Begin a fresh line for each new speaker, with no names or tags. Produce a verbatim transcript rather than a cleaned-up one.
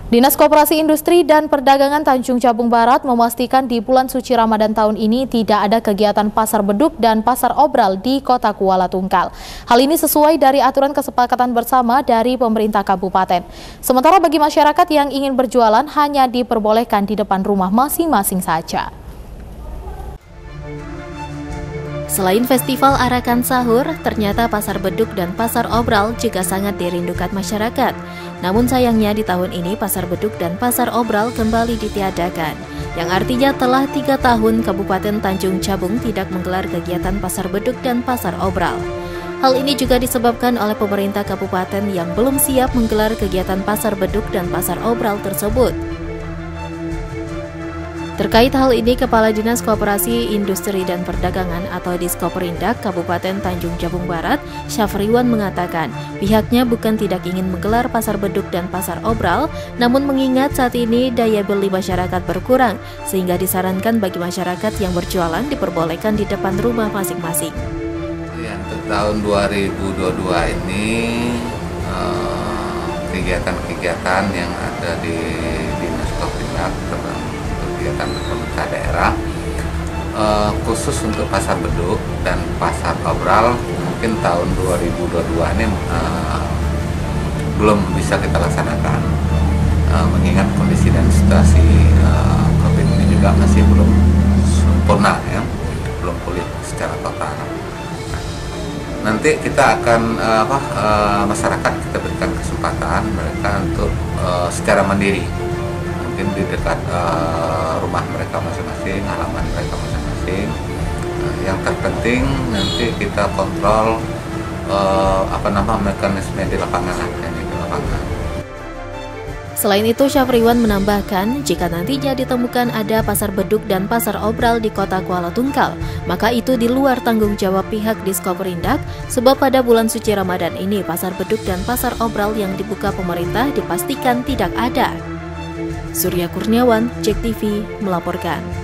Dinas Koperasi Industri dan Perdagangan Tanjung Jabung Barat memastikan di bulan suci Ramadan tahun ini tidak ada kegiatan pasar beduk dan pasar obral di Kota Kuala Tungkal. Hal ini sesuai dari aturan kesepakatan bersama dari pemerintah kabupaten. Sementara bagi masyarakat yang ingin berjualan hanya diperbolehkan di depan rumah masing-masing saja. Selain festival Arakan Sahur, ternyata pasar beduk dan pasar obral juga sangat dirindukan masyarakat. Namun sayangnya di tahun ini pasar beduk dan pasar obral kembali ditiadakan, yang artinya telah tiga tahun Kabupaten Tanjung Jabung tidak menggelar kegiatan pasar beduk dan pasar obral. Hal ini juga disebabkan oleh pemerintah kabupaten yang belum siap menggelar kegiatan pasar beduk dan pasar obral tersebut. Terkait hal ini, Kepala Dinas Koperasi Industri dan Perdagangan atau Diskoperindak Kabupaten Tanjung Jabung Barat, Syafriwan mengatakan pihaknya bukan tidak ingin menggelar pasar beduk dan pasar obral, namun mengingat saat ini daya beli masyarakat berkurang, sehingga disarankan bagi masyarakat yang berjualan diperbolehkan di depan rumah masing-masing.
Ya, untuk tahun dua ribu dua puluh dua ini kegiatan-kegiatan eh, yang ada di Dinas Koperindak kegiatan pemerintah daerah uh, khusus untuk pasar beduk dan pasar obral mungkin tahun dua ribu dua puluh dua ini uh, belum bisa kita laksanakan uh, mengingat kondisi dan situasi uh, COVID ini juga masih belum sempurna, ya, belum pulih secara total. Nah, nanti kita akan uh, apa uh, masyarakat kita berikan kesempatan mereka untuk uh, secara mandiri, di dekat uh, rumah mereka masing-masing, halaman mereka masing-masing. Uh, yang terpenting nanti kita kontrol uh, apa nama mekanisme di lapangan, ini di lapangan.
Selain itu, Syafriwan menambahkan, jika nantinya ditemukan ada pasar beduk dan pasar obral di Kota Kuala Tungkal, maka itu di luar tanggung jawab pihak Diskoperindak, sebab pada bulan suci Ramadan ini pasar beduk dan pasar obral yang dibuka pemerintah dipastikan tidak ada. Surya Kurniawan, Jek T V melaporkan.